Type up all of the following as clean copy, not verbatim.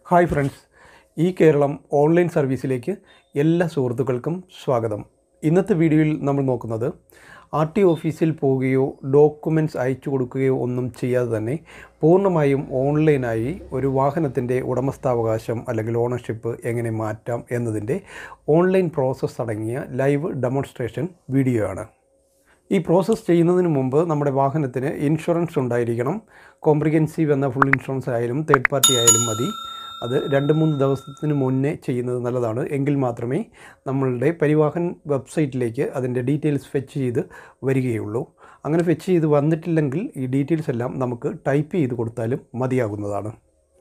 Hi friends, Kerala online സർവീസിലേക്ക് എല്ലാ സുഹൃത്തുക്കൾക്കും സ്വാഗതം. ഇന്നത്തെ വീഡിയോയിൽ നമ്മൾ നോക്കുന്നത് RT ഓഫീസിൽ പോവുകയോ ഡോക്യുമെൻറ്റ്സ് അയച്ചു കൊടുക്കുകയോ ഒന്നും ചെയ്യാതെ തന്നെ പൂർണ്ണമായും ഓൺലൈനായി ഒരു വാഹനത്തിൻ്റെ ഉടമസ്ഥാവകാശം അല്ലെങ്കിൽ ഓണർഷിപ്പ് എങ്ങനെ മാറ്റാം എന്നതിൻ്റെ ഓൺലൈൻ പ്രോസസ്സ് അടങ്ങിയ ലൈവ് ഡെമോൺസ്ട്രേഷൻ വീഡിയോ ആണ്. ഈ പ്രോസസ്സ് ചെയ്യുന്നതിന് മുമ്പ് നമ്മുടെ വാഹനത്തിന് ഇൻഷുറൻസ് ഉണ്ടായിരിക്കണം. കോംപ്രിഹെൻസീവ് എന്ന ഫുൾ ഇൻഷുറൻസ് ആയാലും തേർഡ് പാർട്ടി ആയാലും മതി. അത് 2-3 ദിവസത്തിന് മുന്നേ ചെയ്യുന്നത് നല്ലതാണ്. എങ്കിൽ മാത്രമേ നമ്മളുടെ പരിവാഹൻ വെബ്സൈറ്റിലേക്ക് അതിൻ്റെ ഡീറ്റെയിൽസ് ഫെച്ച് ചെയ്ത് വരികയുള്ളൂ. അങ്ങനെ ഫെച്ച് ചെയ്ത് വന്നിട്ടില്ലെങ്കിൽ ഈ ഡീറ്റെയിൽസ് എല്ലാം നമുക്ക് ടൈപ്പ് ചെയ്ത് കൊടുത്താലും മതിയാകുന്നതാണ്.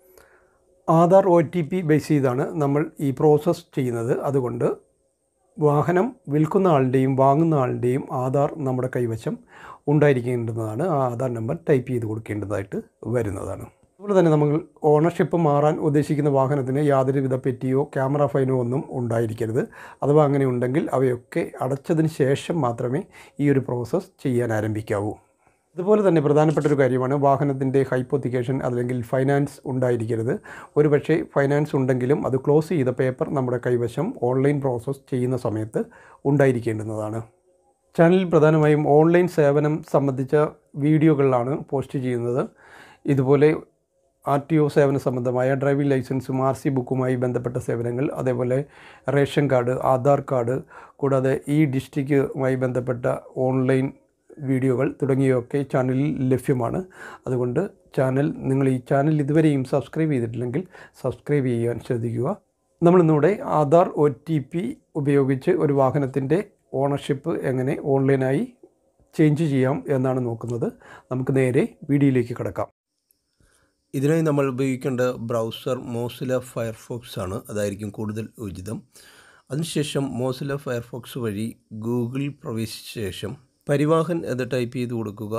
ആധാർ OTP ബേസ് ചെയ്താണ് നമ്മൾ ഈ പ്രോസസ്സ് ചെയ്യുന്നത്. അതുകൊണ്ട് വാഹനം വിൽക്കുന്ന ആളുടെയും വാങ്ങുന്ന ആളുടെയും ആധാർ നമ്മുടെ കൈവശം ഉണ്ടായിരിക്കേണ്ടതാണ്. ആ ആധാർ നമ്പർ ടൈപ്പ് ചെയ്ത് കൊടുക്കേണ്ടതായിട്ട് വരുന്നതാണ്. അതുപോലെ തന്നെ നമ്മൾ ഓണർഷിപ്പ് മാറാൻ ഉദ്ദേശിക്കുന്ന വാഹനത്തിന് യാതൊരുവിധ പെറ്റിയോ ക്യാമറ ഫൈനോ ഒന്നും ഉണ്ടായിരിക്കരുത്. അഥവാ അങ്ങനെ ഉണ്ടെങ്കിൽ അവയൊക്കെ അടച്ചതിന് ശേഷം മാത്രമേ ഈ ഒരു പ്രോസസ്സ് ചെയ്യാൻ ആരംഭിക്കാവൂ. അതുപോലെ തന്നെ പ്രധാനപ്പെട്ടൊരു കാര്യമാണ് വാഹനത്തിൻ്റെ ഹൈപ്പോത്തിക്കേഷൻ അല്ലെങ്കിൽ ഫൈനാൻസ് ഉണ്ടായിരിക്കരുത്. ഒരുപക്ഷെ ഫൈനാൻസ് ഉണ്ടെങ്കിലും അത് ക്ലോസ് ചെയ്ത പേപ്പർ നമ്മുടെ കൈവശം ഓൺലൈൻ പ്രോസസ്സ് ചെയ്യുന്ന സമയത്ത് ഉണ്ടായിരിക്കേണ്ടുന്നതാണ്. ചാനലിൽ പ്രധാനമായും ഓൺലൈൻ സേവനം സംബന്ധിച്ച വീഡിയോകളിലാണ് പോസ്റ്റ് ചെയ്യുന്നത്. ഇതുപോലെ RTO സേവന സംബന്ധമായ ഡ്രൈവിംഗ് ലൈസൻസും RC ബുക്കുമായി ബന്ധപ്പെട്ട സേവനങ്ങൾ, അതേപോലെ റേഷൻ കാർഡ്, ആധാർ കാർഡ്, കൂടാതെ ഈ ഡിസ്ട്രിക്റ്റുമായി ബന്ധപ്പെട്ട ഓൺലൈൻ വീഡിയോകൾ തുടങ്ങിയവയൊക്കെ ചാനലിൽ ലഭ്യമാണ്. അതുകൊണ്ട് നിങ്ങൾ ഈ ചാനൽ ഇതുവരെയും സബ്സ്ക്രൈബ് ചെയ്തിട്ടില്ലെങ്കിൽ സബ്സ്ക്രൈബ് ചെയ്യാൻ ശ്രദ്ധിക്കുക. നമ്മളിന്നിവിടെ ആധാർ OTP ഉപയോഗിച്ച് ഒരു വാഹനത്തിൻ്റെ ഓണർഷിപ്പ് എങ്ങനെ ഓൺലൈനായി ചേഞ്ച് ചെയ്യാം എന്നാണ് നോക്കുന്നത്. നമുക്ക് നേരെ വീഡിയോയിലേക്ക് കിടക്കാം. ഇതിനായി നമ്മൾ ഉപയോഗിക്കേണ്ട ബ്രൗസർ മോസില്ല ഫയർഫോക്സ് ആണ്. അതായിരിക്കും കൂടുതൽ ഉചിതം. അതിനുശേഷം മോസില്ല ഫയർഫോക്സ് വഴി ഗൂഗിളിൽ പ്രവേശിച്ച ശേഷം പരിവാഹൻ എന്ന് ടൈപ്പ് ചെയ്ത് കൊടുക്കുക.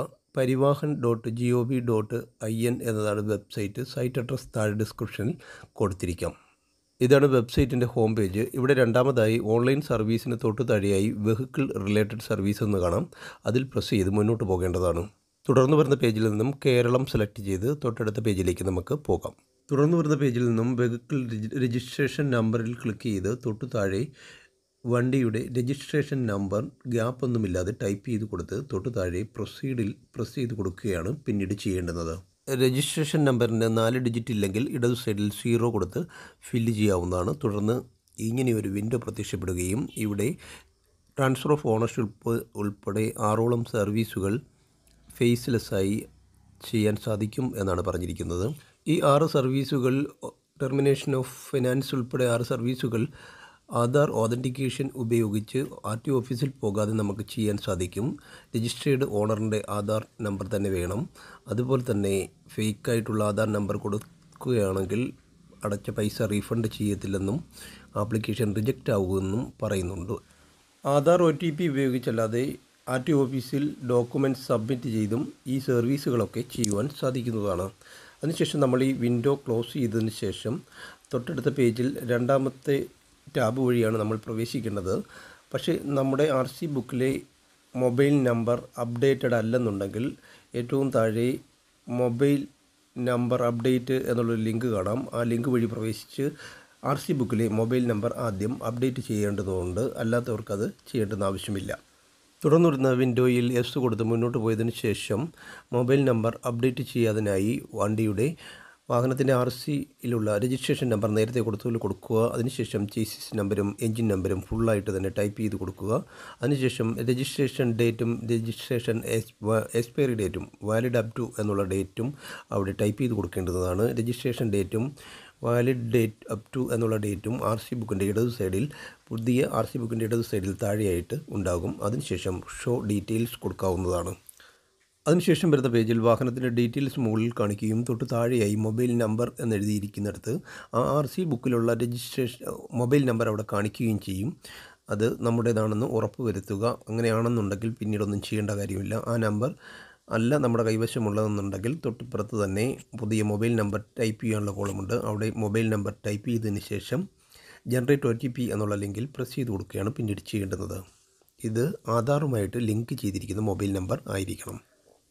പരിവാഹൻ.gov.in എന്നതാണ് വെബ്സൈറ്റ്. സൈറ്റ് അഡ്രസ് താഴെ ഡിസ്ക്രിപ്ഷനിൽ കൊടുത്തിരിക്കാം. ഇതാണ് വെബ്സൈറ്റിൻ്റെ ഹോം പേജ്. ഇവിടെ രണ്ടാമതായി ഓൺലൈൻ സർവീസിന് തൊട്ട് താഴെയായി വെഹിക്കിൾ റിലേറ്റഡ് സർവീസ് എന്ന് കാണാം. അതിൽ പ്രസ് ചെയ്ത് മുന്നോട്ട് പോകേണ്ടതാണ്. തുടർന്ന് വരുന്ന പേജിൽ നിന്നും കേരളം സെലക്ട് ചെയ്ത് തൊട്ടടുത്ത പേജിലേക്ക് നമുക്ക് പോകാം. തുടർന്ന് വരുന്ന പേജിൽ നിന്നും വെഹിക്കിൾ രജിസ്ട്രേഷൻ നമ്പറിൽ ക്ലിക്ക് ചെയ്ത് തൊട്ടു താഴെ വണ്ടിയുടെ രജിസ്ട്രേഷൻ നമ്പർ ഗ്യാപ്പ് ഒന്നുമില്ലാതെ ടൈപ്പ് ചെയ്ത് കൊടുത്ത് തൊട്ടു താഴെ പ്രൊസീഡിൽ പ്രസ് ചെയ്ത് കൊടുക്കുകയാണ് പിന്നീട് ചെയ്യേണ്ടുന്നത്. രജിസ്ട്രേഷൻ നമ്പറിന് 4 ഡിജിറ്റ് ഇല്ലെങ്കിൽ ഇടതു സൈഡിൽ 0 കൊടുത്ത് ഫില്ല് ചെയ്യാവുന്നതാണ്. തുടർന്ന് ഇങ്ങനെയൊരു വിൻഡോ പ്രത്യക്ഷപ്പെടുകയും ഇവിടെ ട്രാൻസ്ഫർ ഓഫ് ഓണർഷിപ്പ് ഉൾപ്പെടെ 6ഓളം സർവീസുകൾ ഫേസ്ലെസ്സായി ചെയ്യാൻ സാധിക്കും എന്നാണ് പറഞ്ഞിരിക്കുന്നത്. ഈ 6 സർവീസുകൾ ടെർമിനേഷൻ ഓഫ് ഫിനാൻസ് ഉൾപ്പെടെ 6 സർവീസുകൾ ആധാർ ഓതൻറ്റിക്കേഷൻ ഉപയോഗിച്ച് RT ഓഫീസിൽ പോകാതെ നമുക്ക് ചെയ്യാൻ സാധിക്കും. രജിസ്ട്രേഡ് ഓണറിൻ്റെ ആധാർ നമ്പർ തന്നെ വേണം. അതുപോലെ തന്നെ ഫേക്കായിട്ടുള്ള ആധാർ നമ്പർ കൊടുക്കുകയാണെങ്കിൽ അടച്ച പൈസ റീഫണ്ട് ചെയ്യത്തില്ലെന്നും ആപ്ലിക്കേഷൻ റിജക്റ്റ് ആകുമെന്നും പറയുന്നുണ്ട്. ആധാർ OTP ഉപയോഗിച്ചല്ലാതെ RT ഓഫീസിൽ ഡോക്യുമെൻറ്റ്സ് സബ്മിറ്റ് ചെയ്തും ഈ സർവീസുകളൊക്കെ ചെയ്യുവാൻ സാധിക്കുന്നതാണ്. അതിനുശേഷം നമ്മൾ ഈ വിൻഡോ ക്ലോസ് ചെയ്തതിന് ശേഷം തൊട്ടടുത്ത പേജിൽ രണ്ടാമത്തെ ടാബ് വഴിയാണ് നമ്മൾ പ്രവേശിക്കേണ്ടത്. പക്ഷേ നമ്മുടെ RC ബുക്കിലെ മൊബൈൽ നമ്പർ അപ്ഡേറ്റഡ് അല്ലെന്നുണ്ടെങ്കിൽ ഏറ്റവും താഴെ മൊബൈൽ നമ്പർ അപ്ഡേറ്റ് എന്നുള്ളൊരു ലിങ്ക് കാണാം. ആ ലിങ്ക് വഴി പ്രവേശിച്ച് RC ബുക്കിലെ മൊബൈൽ നമ്പർ ആദ്യം അപ്ഡേറ്റ് ചെയ്യേണ്ടതുണ്ട്. അല്ലാത്തവർക്കത് ചെയ്യേണ്ടുന്ന ആവശ്യമില്ല. തുടർന്ന് വരുന്ന വിൻഡോയിൽ S കൊടുത്ത് മുന്നോട്ട് പോയതിന് ശേഷം മൊബൈൽ നമ്പർ അപ്ഡേറ്റ് ചെയ്യാതിനായി വണ്ടിയുടെ വാഹനത്തിൻ്റെ RCയിലുള്ള രജിസ്ട്രേഷൻ നമ്പർ നേരത്തെ കൊടുക്കുക. അതിനുശേഷം ചേസിസ് നമ്പരും എൻജിൻ നമ്പരും ഫുള്ളായിട്ട് തന്നെ ടൈപ്പ് ചെയ്ത് കൊടുക്കുക. അതിനുശേഷം രജിസ്ട്രേഷൻ ഡേറ്റും രജിസ്ട്രേഷൻ എക്സ്പയറി ഡേറ്റും വാലിഡ് അപ് ടു എന്നുള്ള ഡേറ്റും അവിടെ ടൈപ്പ് ചെയ്ത് കൊടുക്കേണ്ടതാണ്. രജിസ്ട്രേഷൻ ഡേറ്റും വാലിഡ് ഡേറ്റ് അപ് ടു എന്നുള്ള ഡേറ്റും RC ബുക്കിൻ്റെ ഇടതു സൈഡിൽ പുതിയ RC ബുക്കിൻ്റെ ഇടതു സൈഡിൽ താഴെയായിട്ട് ഉണ്ടാകും. അതിനുശേഷം ഷോ ഡീറ്റെയിൽസ് കൊടുക്കാവുന്നതാണ്. അതിനുശേഷം വരുന്ന പേജിൽ വാഹനത്തിൻ്റെ ഡീറ്റെയിൽസ് മുകളിൽ കാണിക്കുകയും തൊട്ട് താഴെയായി മൊബൈൽ നമ്പർ എന്നെഴുതിയിരിക്കുന്നിടത്ത് ആ RC ബുക്കിലുള്ള രജിസ്ട്രേഷൻ മൊബൈൽ നമ്പർ അവിടെ കാണിക്കുകയും ചെയ്യും. അത് നമ്മുടേതാണെന്ന് ഉറപ്പ് വരുത്തുക. അങ്ങനെയാണെന്നുണ്ടെങ്കിൽ പിന്നീടൊന്നും ചെയ്യേണ്ട കാര്യമില്ല. ആ നമ്പർ അല്ല നമ്മുടെ കൈവശമുള്ളതെന്നുണ്ടെങ്കിൽ തൊട്ടിപ്പുറത്ത് തന്നെ പുതിയ മൊബൈൽ നമ്പർ ടൈപ്പ് ചെയ്യാനുള്ള കോളമുണ്ട്. അവിടെ മൊബൈൽ നമ്പർ ടൈപ്പ് ചെയ്തതിന് ശേഷം ജനറേറ്റ് OTP എന്നുള്ള ലിങ്കിൽ പ്രസ് ചെയ്ത് കൊടുക്കുകയാണ് പിന്നീട് ചെയ്യേണ്ടുന്നത്. ഇത് ആധാറുമായിട്ട് ലിങ്ക് ചെയ്തിരിക്കുന്ന മൊബൈൽ നമ്പർ ആയിരിക്കണം.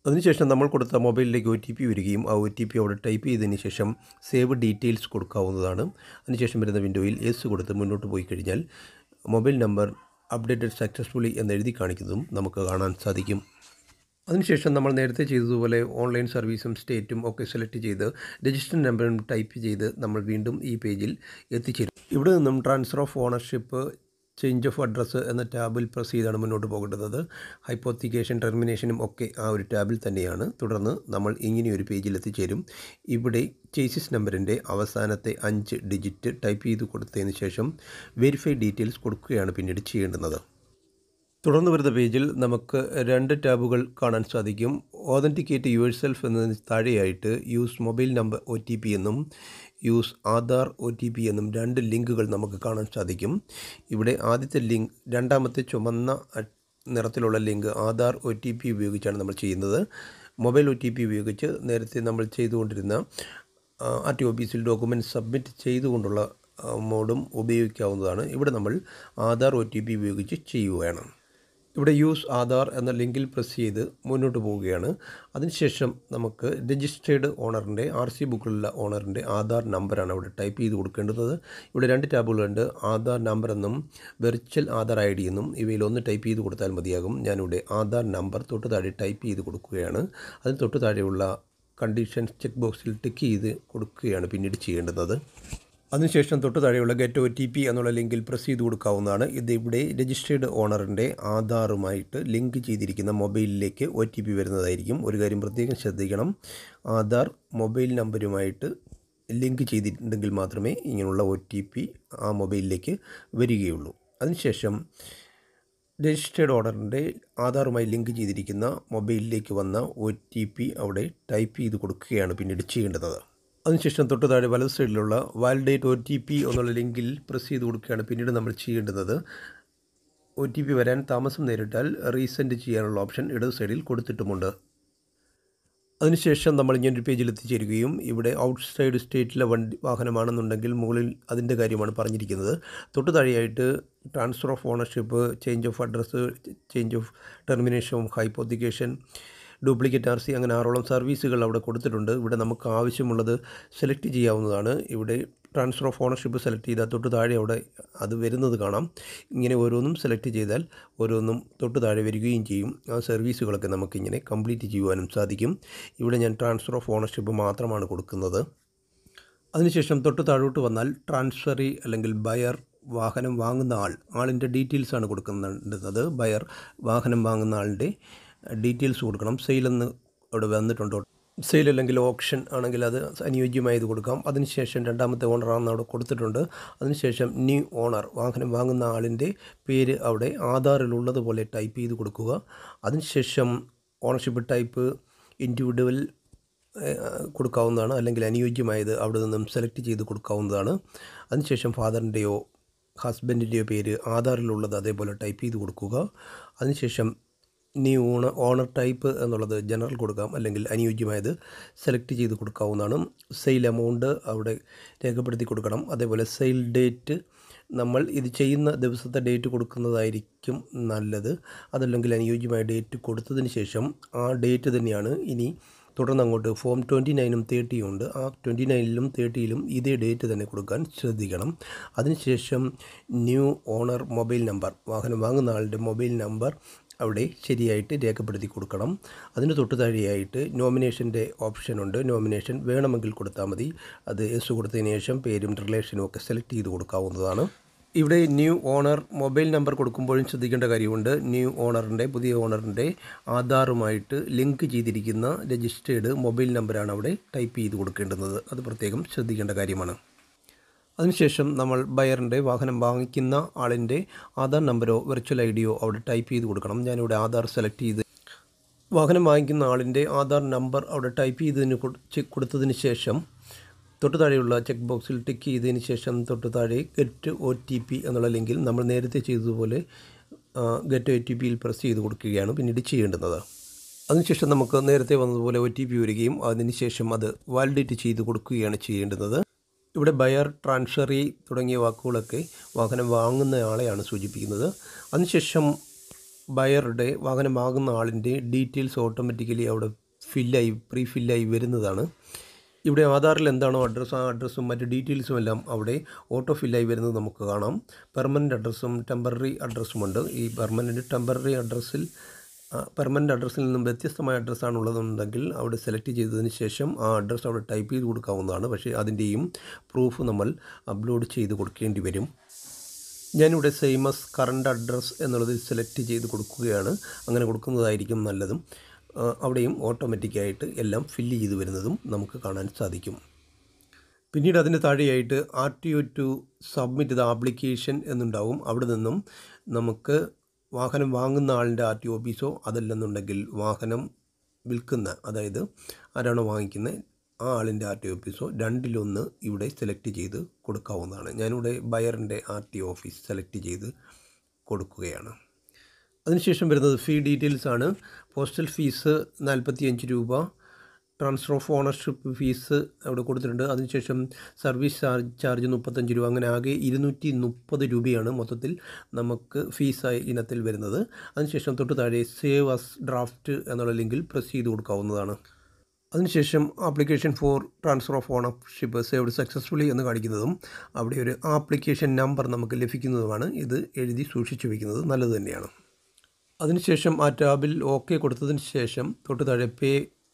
അതിനുശേഷം നമ്മൾ കൊടുത്ത മൊബൈലിലേക്ക് OTP വരികയും ആ OTP അവിടെ ടൈപ്പ് ചെയ്തതിന് ശേഷം സേവ് ഡീറ്റെയിൽസ് കൊടുക്കാവുന്നതാണ്. അതിനുശേഷം വരുന്ന വിൻഡോയിൽ യെസ് കൊടുത്ത് മുന്നോട്ട് പോയി കഴിഞ്ഞാൽ മൊബൈൽ നമ്പർ അപ്ഡേറ്റഡ് സക്സസ്ഫുള്ളി എന്നെഴുതി കാണിക്കുന്നതും നമുക്ക് കാണാൻ സാധിക്കും. അതിനുശേഷം നമ്മൾ നേരത്തെ ചെയ്തതുപോലെ ഓൺലൈൻ സർവീസും സ്റ്റേറ്റും ഒക്കെ സെലക്ട് ചെയ്ത് രജിസ്റ്റർ നമ്പറും ടൈപ്പ് ചെയ്ത് നമ്മൾ വീണ്ടും ഈ പേജിൽ എത്തിച്ചേരും. ഇവിടെ നിന്നും transfer of ownership, change of address എന്ന ടാബിൽ പ്രസ് ചെയ്താണ് മുന്നോട്ട് പോകേണ്ടത്. ഹൈപ്പോത്തിക്കേഷൻ, ടെർമിനേഷനും ഒക്കെ ആ ഒരു ടാബിൽ തന്നെയാണ്. തുടർന്ന് നമ്മൾ ഇങ്ങനെയൊരു പേജിൽ എത്തിച്ചേരും. ഇവിടെ ചേസിസ് നമ്പറിൻ്റെ അവസാനത്തെ 5 ഡിജിറ്റ് ടൈപ്പ് ചെയ്ത് കൊടുത്തതിന് ശേഷം വെരിഫൈ ഡീറ്റെയിൽസ് കൊടുക്കുകയാണ് പിന്നീട് ചെയ്യേണ്ടുന്നത്. തുടർന്ന് വരുന്ന പേജിൽ നമുക്ക് 2 ടാബുകൾ കാണാൻ സാധിക്കും. ഓതൻറ്റിക്കേറ്റ് യുവർ സെൽഫ് എന്നതിന് താഴെയായിട്ട് യൂസ് മൊബൈൽ നമ്പർ OTP എന്നും യൂസ് ആധാർ OTP എന്നും 2 ലിങ്കുകൾ നമുക്ക് കാണാൻ സാധിക്കും. ഇവിടെ ആദ്യത്തെ ലിങ്ക്, രണ്ടാമത്തെ ചുമന്ന നിറത്തിലുള്ള ലിങ്ക് ആധാർ OTP ഉപയോഗിച്ചാണ് നമ്മൾ ചെയ്യുന്നത്. മൊബൈൽ OTP ഉപയോഗിച്ച് നേരത്തെ നമ്മൾ ചെയ്തുകൊണ്ടിരുന്ന RTO ഓഫീസിൽ ഡോക്യുമെൻറ്റ് സബ്മിറ്റ് ചെയ്തുകൊണ്ടുള്ള മോഡും ഉപയോഗിക്കാവുന്നതാണ്. ഇവിടെ നമ്മൾ ആധാർ OTP ഉപയോഗിച്ച് ചെയ്യുകയാണ്. ഇവിടെ യൂസ് ആധാർ എന്ന ലിങ്കിൽ പ്രസ് ചെയ്ത് മുന്നോട്ട് പോവുകയാണ്. അതിനുശേഷം നമുക്ക് രജിസ്റ്റേർഡ് ഓണറിൻ്റെ RC ബുക്കിലുള്ള ഓണറിൻ്റെ ആധാർ നമ്പറാണ് അവിടെ ടൈപ്പ് ചെയ്ത് കൊടുക്കേണ്ടത്. ഇവിടെ 2 ടാബുകളുണ്ട്. ആധാർ നമ്പർ എന്നും വെർച്വൽ ആധാർ ID എന്നും. ഇവയിൽ ഒന്ന് ടൈപ്പ് ചെയ്ത് കൊടുത്താൽ മതിയാകും. ഞാനിവിടെ ആധാർ നമ്പർ തൊട്ട് താഴെ ടൈപ്പ് ചെയ്ത് കൊടുക്കുകയാണ്. അതിന് തൊട്ട് താഴെയുള്ള കണ്ടീഷൻസ് ചെക്ക് ബോക്സിൽ ടിക്ക് ചെയ്ത് കൊടുക്കുകയാണ് പിന്നീട് ചെയ്യേണ്ടുന്നത്. അതിനുശേഷം തൊട്ട് താഴെയുള്ള ഗെറ്റ് OTP എന്നുള്ള ലിങ്കിൽ പ്രസ് ചെയ്ത് കൊടുക്കാവുന്നതാണ്. ഇതിവിടെ രജിസ്റ്റേർഡ് ഓണറിൻ്റെ ആധാറുമായിട്ട് ലിങ്ക് ചെയ്തിരിക്കുന്ന മൊബൈലിലേക്ക് OTP വരുന്നതായിരിക്കും. ഒരു കാര്യം പ്രത്യേകം ശ്രദ്ധിക്കണം, ആധാർ മൊബൈൽ നമ്പരുമായിട്ട് ലിങ്ക് ചെയ്തിട്ടുണ്ടെങ്കിൽ മാത്രമേ ഇങ്ങനെയുള്ള OTP ആ മൊബൈലിലേക്ക് വരികയുള്ളൂ. അതിനുശേഷം രജിസ്റ്റേർഡ് ഓണറിൻ്റെ ആധാറുമായി ലിങ്ക് ചെയ്തിരിക്കുന്ന മൊബൈലിലേക്ക് വന്ന OTP അവിടെ ടൈപ്പ് ചെയ്ത് കൊടുക്കുകയാണ് പിന്നീട് ചെയ്യേണ്ടത്. അതിനുശേഷം തൊട്ട് താഴെ വലത് സൈഡിലുള്ള വാലിഡേറ്റ് OTP എന്നുള്ള ലിങ്കിൽ പ്രസ് ചെയ്ത് കൊടുക്കുകയാണ് പിന്നീട് നമ്മൾ ചെയ്യേണ്ടുന്നത്. OTP വരാൻ താമസം നേരിട്ടാൽ റീസെൻഡ് ചെയ്യാനുള്ള ഓപ്ഷൻ ഇടത് സൈഡിൽ കൊടുത്തിട്ടുമുണ്ട്. അതിനുശേഷം നമ്മൾ ഇങ്ങനൊരു പേജിൽ എത്തിച്ചേരുകയും ഇവിടെ ഔട്ട്സൈഡ് സ്റ്റേറ്റിലെ വാഹനമാണെന്നുണ്ടെങ്കിൽ മുകളിൽ അതിൻ്റെ കാര്യമാണ് പറഞ്ഞിരിക്കുന്നത്. തൊട്ട് താഴെയായിട്ട് transfer of ownership, change of address, change of termination, hypothecation, duplicate RC, അങ്ങനെ 6ഓളം സർവീസുകൾ അവിടെ കൊടുത്തിട്ടുണ്ട്. ഇവിടെ നമുക്ക് ആവശ്യമുള്ളത് സെലക്ട് ചെയ്യാവുന്നതാണ്. ഇവിടെ ട്രാൻസ്ഫർ ഓഫ് ഓണർഷിപ്പ് സെലക്ട് ചെയ്താൽ തൊട്ട് താഴെ അവിടെ അത് വരുന്നത് കാണാം. ഇങ്ങനെ ഓരോന്നും സെലക്ട് ചെയ്താൽ ഓരോന്നും തൊട്ട് താഴെ വരികയും ചെയ്യും. ആ സർവീസുകളൊക്കെ നമുക്കിങ്ങനെ കംപ്ലീറ്റ് ചെയ്യുവാനും സാധിക്കും. ഇവിടെ ഞാൻ ട്രാൻസ്ഫർ ഓഫ് ഓണർഷിപ്പ് മാത്രമാണ് കൊടുക്കുന്നത്. അതിനുശേഷം തൊട്ട് താഴോട്ട് വന്നാൽ ട്രാൻസ്ഫറി അല്ലെങ്കിൽ ബയർ, വാഹനം വാങ്ങുന്ന ആളിൻ്റെ ഡീറ്റെയിൽസാണ് കൊടുക്കുന്നത്. ബയർ വാഹനം വാങ്ങുന്ന ആളിൻ്റെ ഡീറ്റെയിൽസ് കൊടുക്കണം. സെയിലെന്ന് അവിടെ വന്നിട്ടുണ്ടോ, സെയിൽ അല്ലെങ്കിൽ ഓപ്ഷൻ ആണെങ്കിൽ അത് അനുയോജ്യമായത് കൊടുക്കാം. അതിനുശേഷം രണ്ടാമത്തെ ഓണറാണെന്ന് അവിടെ കൊടുത്തിട്ടുണ്ട്. അതിനുശേഷം ന്യൂ ഓണർ, വാഹനം വാങ്ങുന്ന ആളിൻ്റെ പേര് അവിടെ ആധാറിലുള്ളതുപോലെ ടൈപ്പ് ചെയ്ത് കൊടുക്കുക. അതിനുശേഷം ഓണർഷിപ്പ് ടൈപ്പ് ഇൻഡിവിജ്വൽ കൊടുക്കാവുന്നതാണ്, അല്ലെങ്കിൽ അനുയോജ്യമായത് അവിടെ നിന്നും സെലക്ട് ചെയ്ത് കൊടുക്കാവുന്നതാണ്. അതിനുശേഷം ഫാദറിൻ്റെയോ ഹസ്ബൻഡിൻ്റെയോ പേര് ആധാറിലുള്ളത് അതേപോലെ ടൈപ്പ് ചെയ്ത് കൊടുക്കുക. അതിനുശേഷം ന്യൂ ഓണർ ടൈപ്പ് എന്നുള്ളത് ജനറൽ കൊടുക്കാം, അല്ലെങ്കിൽ അനുയോജ്യമായത് സെലക്ട് ചെയ്ത് കൊടുക്കാവുന്നതാണ്. സെയിൽ എമൗണ്ട് അവിടെ രേഖപ്പെടുത്തി കൊടുക്കണം. അതേപോലെ സെയിൽ ഡേറ്റ് നമ്മൾ ഇത് ചെയ്യുന്ന ദിവസത്തെ ഡേറ്റ് കൊടുക്കുന്നതായിരിക്കും നല്ലത്. അതല്ലെങ്കിൽ അനുയോജ്യമായ ഡേറ്റ് കൊടുത്തതിന് ശേഷം ആ ഡേറ്റ് തന്നെയാണ് ഇനി തുടർന്ന് അങ്ങോട്ട് ഫോം 29ഉം 30ഉം ഉണ്ട്. ആ 29ലും 30ലും ഇതേ ഡേറ്റ് തന്നെ കൊടുക്കാൻ ശ്രദ്ധിക്കണം. അതിനുശേഷം ന്യൂ ഓണർ മൊബൈൽ നമ്പർ, വാഹനം വാങ്ങുന്ന ആളുടെ മൊബൈൽ നമ്പർ അവിടെ ശരിയായിട്ട് രേഖപ്പെടുത്തി കൊടുക്കണം. അതിന് തൊട്ട് താഴെയായിട്ട് നോമിനേഷൻ്റെ ഓപ്ഷനുണ്ട്. നോമിനേഷൻ വേണമെങ്കിൽ കൊടുത്താൽ മതി. അത് എസ് കൊടുത്തതിന് ശേഷം പേരും റിലേഷനും ഒക്കെ സെലക്ട് ചെയ്ത് കൊടുക്കാവുന്നതാണ്. ഇവിടെ ന്യൂ ഓണർ മൊബൈൽ നമ്പർ കൊടുക്കുമ്പോഴും ശ്രദ്ധിക്കേണ്ട കാര്യമുണ്ട്. ന്യൂ ഓണറിൻ്റെ, പുതിയ ഓണറിൻ്റെ ആധാറുമായിട്ട് ലിങ്ക് ചെയ്തിരിക്കുന്ന രജിസ്റ്റേർഡ് മൊബൈൽ നമ്പറാണ് അവിടെ ടൈപ്പ് ചെയ്ത് കൊടുക്കേണ്ടുന്നത്. അത് പ്രത്യേകം ശ്രദ്ധിക്കേണ്ട കാര്യമാണ്. അതിനുശേഷം നമ്മൾ ബയറിൻ്റെ, വാഹനം വാങ്ങിക്കുന്ന ആളിൻ്റെ ആധാർ നമ്പരോ വെർച്വൽ IDയോ അവിടെ ടൈപ്പ് ചെയ്ത് കൊടുക്കണം. ഞാനിവിടെ ആധാർ സെലക്ട് ചെയ്ത് വാഹനം വാങ്ങിക്കുന്ന ആളിൻ്റെ ആധാർ നമ്പർ അവിടെ ടൈപ്പ് കൊടുത്തതിന് ശേഷം തൊട്ട് താഴെയുള്ള ചെക്ക് ബോക്സിൽ ടിക്ക് ചെയ്തതിന് ശേഷം തൊട്ട് താഴെ ഗെറ്റ് OTP എന്നുള്ള ലിങ്കിൽ നമ്മൾ നേരത്തെ ചെയ്തതുപോലെ ഗെറ്റ് OTPയിൽ പ്രസ് ചെയ്ത് കൊടുക്കുകയാണ് പിന്നീട് ചെയ്യേണ്ടുന്നത്. അതിനുശേഷം നമുക്ക് നേരത്തെ വന്നതുപോലെ OTP വരികയും അതിനുശേഷം അത് വാലിഡേറ്റ് ചെയ്ത് കൊടുക്കുകയാണ് ചെയ്യേണ്ടുന്നത്. ഇവിടെ ബയർ, ട്രാൻസ്ഫറി തുടങ്ങിയ വാക്കുകളൊക്കെ വാഹനം വാങ്ങുന്ന ആളെയാണ് സൂചിപ്പിക്കുന്നത്. അതിനുശേഷം ബയറുടെ വാഹനം വാങ്ങുന്ന ആളിൻ്റെ ഡീറ്റെയിൽസ് ഓട്ടോമാറ്റിക്കലി അവിടെ പ്രീ ഫില്ലായി വരുന്നതാണ്. ഇവിടെ ആധാറിൽ എന്താണോ അഡ്രസ്സ്, ആ അഡ്രസ്സും മറ്റ് ഡീറ്റെയിൽസും എല്ലാം അവിടെ ഓട്ടോ ഫില്ലായി വരുന്നത് നമുക്ക് കാണാം. പെർമനൻറ്റ് അഡ്രസ്സും ടെമ്പററി അഡ്രസ്സുമുണ്ട്. ഈ പെർമനൻറ്റ് അഡ്രസ്സിൽ നിന്നും വ്യത്യസ്തമായ അഡ്രസ്സാണുള്ളതെന്നുണ്ടെങ്കിൽ അവിടെ സെലക്ട് ചെയ്തതിന് ശേഷം ആ അഡ്രസ്സ് അവിടെ ടൈപ്പ് ചെയ്ത് കൊടുക്കാവുന്നതാണ്. പക്ഷേ അതിൻ്റെയും പ്രൂഫ് നമ്മൾ അപ്ലോഡ് ചെയ്ത് കൊടുക്കേണ്ടി വരും. ഞാനിവിടെ സെയിമസ് കറണ്ട് അഡ്രസ്സ് എന്നുള്ളത് സെലക്ട് ചെയ്ത് കൊടുക്കുകയാണ്. അങ്ങനെ കൊടുക്കുന്നതായിരിക്കും നല്ലതും. അവിടെയും ഓട്ടോമാറ്റിക്കായിട്ട് എല്ലാം ഫില്ല് ചെയ്ത് വരുന്നതും നമുക്ക് കാണാൻ സാധിക്കും. പിന്നീട് അതിന് താഴെയായിട്ട് RTO to submit the application എന്നുണ്ടാവും. അവിടെ നിന്നും നമുക്ക് വാഹനം വാങ്ങുന്ന ആളിൻ്റെ RTO ഓഫീസോ അതല്ലെന്നുണ്ടെങ്കിൽ വാഹനം വിൽക്കുന്ന, അതായത് ആരാണോ വാങ്ങിക്കുന്നത് ആ ആളിൻ്റെ RTO ഓഫീസോ രണ്ടിലൊന്ന് ഇവിടെ സെലക്ട് ചെയ്ത് കൊടുക്കാവുന്നതാണ്. ഞാനിവിടെ ബയറിൻ്റെ RTO ഓഫീസ് സെലക്ട് ചെയ്ത് കൊടുക്കുകയാണ്. അതിനുശേഷം വരുന്നത് ഫീ ഡീറ്റെയിൽസ് ആണ്. പോസ്റ്റൽ ഫീസ് 45 രൂപ, ട്രാൻസ്ഫർ ഓഫ് ഓണർഷിപ്പ് ഫീസ് അവിടെ കൊടുത്തിട്ടുണ്ട്. അതിനുശേഷം സർവീസ് ചാർജ് 35 രൂപ. അങ്ങനെ ആകെ 230 രൂപയാണ് മൊത്തത്തിൽ നമുക്ക് ഫീസായി ഇനത്തിൽ വരുന്നത്. അതിനുശേഷം തൊട്ട് താഴെ സേവ് അസ് ഡ്രാഫ്റ്റ് എന്നുള്ള ലിങ്കിൽ പ്രസ് ചെയ്ത് കൊടുക്കാവുന്നതാണ്. അതിനുശേഷം application for transfer of ownership saved successfully എന്ന് കാണിക്കുന്നതും അവിടെ ഒരു ആപ്ലിക്കേഷൻ നമ്പർ നമുക്ക് ലഭിക്കുന്നതുമാണ്. ഇത് എഴുതി സൂക്ഷിച്ചു വയ്ക്കുന്നത് നല്ലത് തന്നെയാണ്. അതിനുശേഷം ആ ടാബിൽ ഓക്കെ കൊടുത്തതിന് ശേഷം തൊട്ട് താഴെ പേ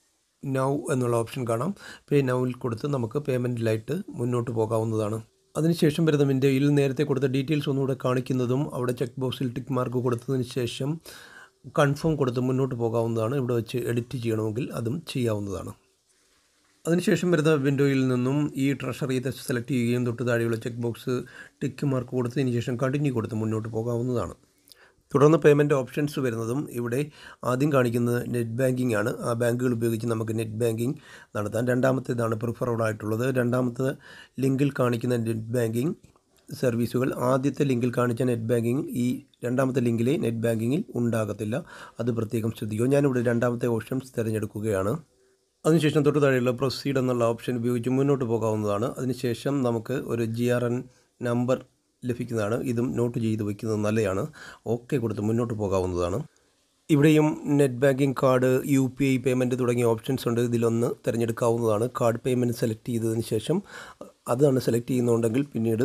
നൗ എന്നുള്ള ഓപ്ഷൻ കാണാം. പേ നൗവിൽ കൊടുത്ത് നമുക്ക് പേയ്മെൻറ്റിലായിട്ട് മുന്നോട്ട് പോകാവുന്നതാണ്. അതിനുശേഷം വരുന്ന വിൻഡോയിൽ നേരത്തെ കൊടുത്ത ഡീറ്റെയിൽസ് ഒന്നുകൂടെ കാണിക്കുന്നതും അവിടെ ചെക്ക് ബോക്സിൽ ടിക്ക് മാർക്ക് കൊടുത്തതിന് ശേഷം കൺഫേം കൊടുത്ത് മുന്നോട്ട് പോകാവുന്നതാണ്. ഇവിടെ വെച്ച് എഡിറ്റ് ചെയ്യണമെങ്കിൽ അതും ചെയ്യാവുന്നതാണ്. അതിനുശേഷം വരുന്ന വിൻഡോയിൽ നിന്നും ഈ ട്രഷറി സെലക്ട് ചെയ്യുകയും തൊട്ട് താഴെയുള്ള ചെക്ക് ബോക്സ് ടിക്ക് മാർക്ക് കൊടുത്തതിന് ശേഷം കണ്ടിന്യൂ കൊടുത്ത് മുന്നോട്ട് പോകാവുന്നതാണ്. തുടർന്ന് പേയ്മെൻറ്റ് ഓപ്ഷൻസ് വരുന്നതും ഇവിടെ ആദ്യം കാണിക്കുന്നത് നെറ്റ് ബാങ്കിങ് ആണ്. ആ ബാങ്കുകൾ ഉപയോഗിച്ച് നമുക്ക് നെറ്റ് ബാങ്കിങ് നടത്താം. രണ്ടാമത്തേതാണ് പ്രിഫറബിൾ ആയിട്ടുള്ളത്. രണ്ടാമത്തെ ലിങ്കിൽ കാണിക്കുന്ന നെറ്റ് ബാങ്കിങ് സർവീസുകൾ ആദ്യത്തെ ലിങ്കിൽ കാണിച്ച നെറ്റ് ബാങ്കിങ് ഈ രണ്ടാമത്തെ ലിങ്കിലെ നെറ്റ് ബാങ്കിങ്ങിൽ ഉണ്ടാകത്തില്ല. അത് പ്രത്യേകം ശ്രദ്ധിക്കുക. ഞാനിവിടെ രണ്ടാമത്തെ ഓപ്ഷൻസ് തിരഞ്ഞെടുക്കുകയാണ്. അതിനുശേഷം തൊട്ട് താഴെയുള്ള പ്രൊസീഡ് എന്നുള്ള ഓപ്ഷൻ ഉപയോഗിച്ച് മുന്നോട്ട് പോകാവുന്നതാണ്. അതിനുശേഷം നമുക്ക് ഒരു GRN നമ്പർ ലഭിക്കുന്നതാണ്. ഇതും നോട്ട് ചെയ്ത് വയ്ക്കുന്നത് നല്ലതാണ്. ഓക്കെ കൊടുത്ത് മുന്നോട്ട് പോകാവുന്നതാണ്. ഇവിടെയും net banking, card, UPI payment തുടങ്ങിയ ഓപ്ഷൻസ് ഉണ്ട്. ഇതിലൊന്ന് തിരഞ്ഞെടുക്കാവുന്നതാണ്. കാർഡ് പേയ്മെൻറ്റ് സെലക്ട് ചെയ്തതിന് ശേഷം അതാണ് സെലക്ട് ചെയ്യുന്നുണ്ടെങ്കിൽ പിന്നീട്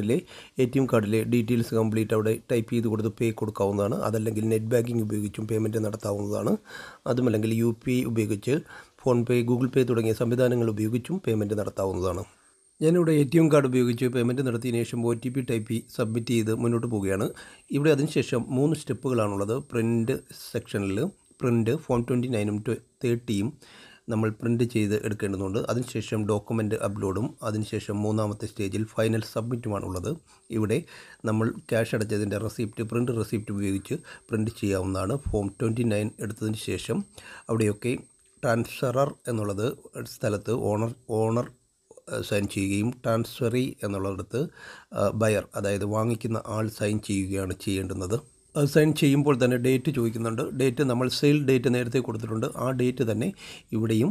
ATM കാർഡിലെ ഡീറ്റെയിൽസ് കംപ്ലീറ്റ് അവിടെ ടൈപ്പ് ചെയ്ത് കൊടുത്ത് പേ കൊടുക്കാവുന്നതാണ്. അതല്ലെങ്കിൽ നെറ്റ് ബാങ്കിങ് ഉപയോഗിച്ചും പേയ്മെൻറ്റ് നടത്താവുന്നതാണ്. അതുമല്ലെങ്കിൽ UPI ഉപയോഗിച്ച് ഫോൺ പേ, ഗൂഗിൾ പേ തുടങ്ങിയ സംവിധാനങ്ങൾ ഉപയോഗിച്ചും പേയ്മെൻറ്റ് നടത്താവുന്നതാണ്. ഞാനിവിടെ ATM കാർഡ് ഉപയോഗിച്ച് പേയ്മെൻറ്റ് നടത്തിയതിനു ശേഷം OTP ടൈപ്പ് സബ്മിറ്റ് ചെയ്ത് മുന്നോട്ട് പോവുകയാണ്. ഇവിടെ അതിനുശേഷം 3 സ്റ്റെപ്പുകളാണുള്ളത്. പ്രിൻ്റ് സെക്ഷനിൽ ഫോം 29ഉം 30യും നമ്മൾ പ്രിൻ്റ് ചെയ്ത് എടുക്കേണ്ടതുണ്ട്. അതിനുശേഷം ഡോക്യുമെൻറ്റ് അപ്ലോഡും അതിനുശേഷം മൂന്നാമത്തെ സ്റ്റേജിൽ ഫൈനൽ സബ്മിറ്റുമാണുള്ളത്. ഇവിടെ നമ്മൾ ക്യാഷ് അടച്ചതിൻ്റെ പ്രിൻ്റ് റെസിപ്റ്റ് ഉപയോഗിച്ച് പ്രിൻ്റ് ചെയ്യാവുന്നതാണ്. ഫോം 29 എടുത്തതിന് ശേഷം അവിടെയൊക്കെ ട്രാൻസ്ഫറർ എന്നുള്ളത് സ്ഥലത്ത് ഓണർ സൈൻ ചെയ്യുകയും ട്രാൻസ്ഫറി എന്നുള്ളിടത്ത് ബയർ, അതായത് വാങ്ങിക്കുന്ന ആൾ സൈൻ ചെയ്യുകയാണ് ചെയ്യേണ്ടുന്നത്. അത് സൈൻ ചെയ്യുമ്പോൾ തന്നെ ഡേറ്റ് ചോദിക്കുന്നുണ്ട്. ഡേറ്റ് നമ്മൾ സെയിൽ ഡേറ്റ് നേരത്തെ കൊടുത്തിട്ടുണ്ട്. ആ ഡേറ്റ് തന്നെ ഇവിടെയും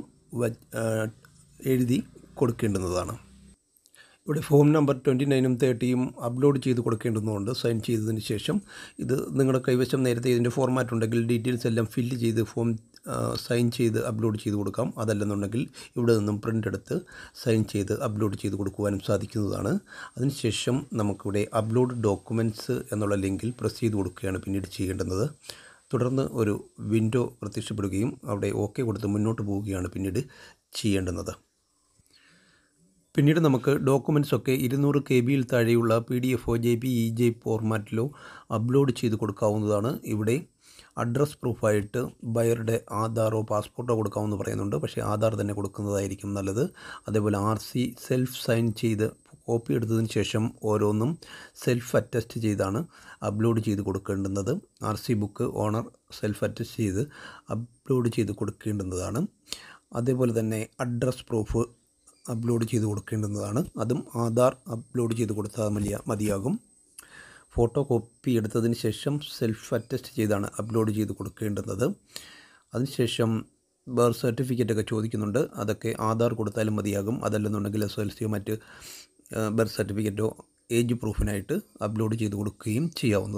എഴുതി കൊടുക്കേണ്ടുന്നതാണ്. ഇവിടെ ഫോം നമ്പർ 29ഉം 30യും അപ്ലോഡ് ചെയ്ത് കൊടുക്കേണ്ടതുകൊണ്ട് സൈൻ ചെയ്തതിന് ശേഷം ഇത് നിങ്ങളുടെ കൈവശം നേരത്തെ ഇതിൻ്റെ ഫോർമാറ്റ് ഉണ്ടെങ്കിൽ ഡീറ്റെയിൽസ് എല്ലാം ഫില്ല് ചെയ്ത് ഫോം സൈൻ ചെയ്ത് അപ്ലോഡ് ചെയ്ത് കൊടുക്കാം. അതല്ലെന്നുണ്ടെങ്കിൽ ഇവിടെ നിന്നും പ്രിൻ്റ് എടുത്ത് സൈൻ ചെയ്ത് അപ്ലോഡ് ചെയ്ത് കൊടുക്കുവാനും സാധിക്കുന്നതാണ്. അതിനുശേഷം നമുക്കിവിടെ അപ്ലോഡ് ഡോക്യുമെൻറ്റ്സ് എന്നുള്ള ലിങ്കിൽ പ്രസ് ചെയ്ത് കൊടുക്കുകയാണ് പിന്നീട് ചെയ്യേണ്ടുന്നത്. തുടർന്ന് ഒരു വിൻഡോ പ്രത്യക്ഷപ്പെടുകയും അവിടെ ഓക്കെ കൊടുത്ത് മുന്നോട്ട് പോവുകയാണ് പിന്നീട് ചെയ്യേണ്ടുന്നത്. പിന്നീട് നമുക്ക് ഡോക്യുമെൻറ്റ്സൊക്കെ 200 KB താഴെയുള്ള PDF, JPEG ഫോർമാറ്റിലോ അപ്ലോഡ് ചെയ്ത് കൊടുക്കാവുന്നതാണ്. ഇവിടെ അഡ്രസ് പ്രൂഫായിട്ട് ബയറുടെ ആധാറോ പാസ്പോർട്ടോ കൊടുക്കാമെന്ന് പറയുന്നുണ്ട്. പക്ഷേ ആധാർ തന്നെ കൊടുക്കുന്നതായിരിക്കും നല്ലത്. അതേപോലെ RC സെൽഫ് സൈൻ ചെയ്ത് കോപ്പി എടുത്തതിന് ശേഷം ഓരോന്നും സെൽഫ് അറ്റസ്റ്റ് ചെയ്താണ് അപ്ലോഡ് ചെയ്ത് കൊടുക്കേണ്ടുന്നത്. RC book owner self attest ചെയ്ത് അപ്ലോഡ് ചെയ്ത് കൊടുക്കേണ്ടുന്നതാണ്. അതേപോലെ തന്നെ അഡ്രസ് പ്രൂഫ് അപ്ലോഡ് ചെയ്ത് കൊടുക്കേണ്ടുന്നതാണ്. അതും ആധാർ അപ്ലോഡ് ചെയ്ത് കൊടുത്താൽ മതിയാകും. ഫോട്ടോ കോപ്പി എടുത്തതിന് ശേഷം സെൽഫ് അറ്റസ്റ്റ് ചെയ്താണ് അപ്ലോഡ് ചെയ്ത് കൊടുക്കേണ്ടുന്നത്. അതിനുശേഷം ബർത്ത് സർട്ടിഫിക്കറ്റൊക്കെ ചോദിക്കുന്നുണ്ട്. അതൊക്കെ ആധാർ കൊടുത്താലും മതിയാകും. അതല്ലെന്നുണ്ടെങ്കിൽ SLCയോ മറ്റ് ബർത്ത് സർട്ടിഫിക്കറ്റോ ഏജ് പ്രൂഫിനായിട്ട് അപ്ലോഡ് ചെയ്ത് കൊടുക്കുകയും ചെയ്യാവുന്നതാണ്.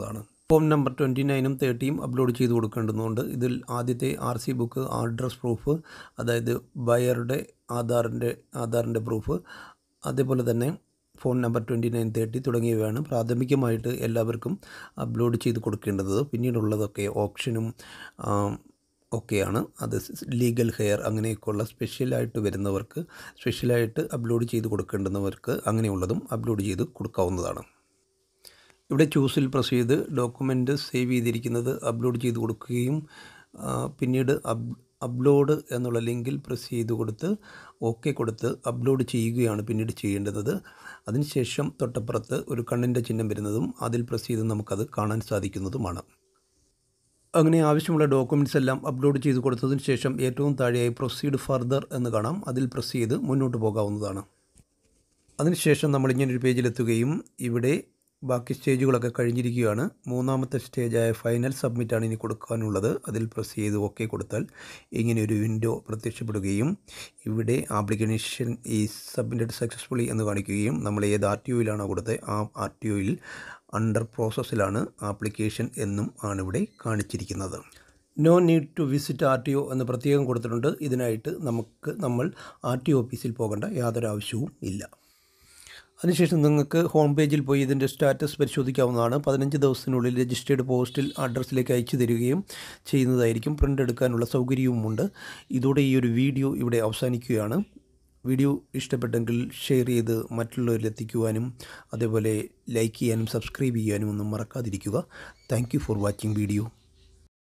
ഫോം നമ്പർ 29ഉം 30യും അപ്ലോഡ് ചെയ്ത് കൊടുക്കേണ്ടതുണ്ട്. ഇതിൽ ആദ്യത്തെ RC ബുക്ക്, അഡ്രസ് പ്രൂഫ്, അതായത് ബയറുടെ ആധാറിൻ്റെ പ്രൂഫ്, അതേപോലെ തന്നെ ഫോൺ നമ്പർ 29, 30 തുടങ്ങിയവയാണ് പ്രാഥമികമായിട്ട് എല്ലാവർക്കും അപ്ലോഡ് ചെയ്ത് കൊടുക്കേണ്ടത്. പിന്നീടുള്ളതൊക്കെ ഓപ്ഷനും ഒക്കെയാണ്. അത് ലീഗൽ ഹെയർ അങ്ങനെയൊക്കെയുള്ള സ്പെഷ്യലായിട്ട് വരുന്നവർക്ക്, സ്പെഷ്യലായിട്ട് അപ്ലോഡ് ചെയ്ത് കൊടുക്കേണ്ടുന്നവർക്ക് അങ്ങനെയുള്ളതും അപ്ലോഡ് ചെയ്ത് കൊടുക്കാവുന്നതാണ്. ഇവിടെ ചൂസിൽ പ്രസ് ചെയ്ത് ഡോക്യുമെൻ്റ് സേവ് ചെയ്തിരിക്കുന്നത് അപ്ലോഡ് ചെയ്ത് കൊടുക്കുകയും പിന്നീട് അപ്ലോഡ് എന്നുള്ള ലിങ്കിൽ പ്രസ് ചെയ്ത് കൊടുത്ത് ഓക്കെ കൊടുത്ത് അപ്ലോഡ് ചെയ്യുകയാണ് പിന്നീട് ചെയ്യേണ്ടത്. അതിനുശേഷം തൊട്ടപ്പുറത്ത് ഒരു കണ്ണിൻ്റെ ചിഹ്നം വരുന്നതും അതിൽ പ്രസ് ചെയ്ത് നമുക്കത് കാണാൻ സാധിക്കുന്നതുമാണ്. അങ്ങനെ ആവശ്യമുള്ള ഡോക്യുമെൻറ്റ്സ് എല്ലാം അപ്ലോഡ് ചെയ്ത് കൊടുത്തതിന് ശേഷം ഏറ്റവും താഴെയായി പ്രൊസീഡ് ഫർദർ എന്ന് കാണാം. അതിൽ പ്രസ് ചെയ്ത് മുന്നോട്ട് പോകാവുന്നതാണ്. അതിനുശേഷം നമ്മളിങ്ങനൊരു പേജിലെത്തുകയും ഇവിടെ ബാക്കി സ്റ്റേജുകളൊക്കെ കഴിഞ്ഞിരിക്കുകയാണ്. മൂന്നാമത്തെ സ്റ്റേജായ ഫൈനൽ സബ്മിറ്റാണ് ഇനി കൊടുക്കാനുള്ളത്. അതിൽ പ്രസ് ചെയ്ത് ഓക്കെ കൊടുത്താൽ ഇങ്ങനെയൊരു വിൻഡോ പ്രത്യക്ഷപ്പെടുകയും ഇവിടെ ആപ്ലിക്കേഷൻ ഈസ് സബ്മിറ്റഡ് സക്സസ്ഫുള്ളി എന്ന് കാണിക്കുകയും നമ്മൾ ഏത് RTOയിലാണോ കൊടുത്തത് ആ RTOയിൽ അണ്ടർ പ്രോസസ്സിലാണ് ആപ്ലിക്കേഷൻ എന്നും ആണ് ഇവിടെ കാണിച്ചിരിക്കുന്നത്. No need to visit RTO എന്ന് പ്രത്യേകം കൊടുത്തിട്ടുണ്ട്. ഇതിനായിട്ട് നമ്മൾ RTO ഓഫീസിൽ പോകേണ്ട യാതൊരു ആവശ്യവും ഇല്ല. അതിനുശേഷം നിങ്ങൾക്ക് ഹോം പേജിൽ പോയി ഇതിൻ്റെ സ്റ്റാറ്റസ് പരിശോധിക്കാവുന്നതാണ്. 15 ദിവസത്തിനുള്ളിൽ രജിസ്റ്റേർഡ് പോസ്റ്റിൽ അഡ്രസ്സിലേക്ക് അയച്ചു തരികയും ചെയ്യുന്നതായിരിക്കും. പ്രിൻ്റ് എടുക്കാനുള്ള സൗകര്യവുമുണ്ട്. ഇതോടെ ഈ ഒരു വീഡിയോ ഇവിടെ അവസാനിക്കുകയാണ്. വീഡിയോ ഇഷ്ടപ്പെട്ടെങ്കിൽ ഷെയർ ചെയ്ത് മറ്റുള്ളവരിലെത്തിക്കുവാനും അതേപോലെ ലൈക്ക് ചെയ്യാനും സബ്സ്ക്രൈബ് ചെയ്യാനും ഒന്നും മറക്കാതിരിക്കുക. Thank you for watching video.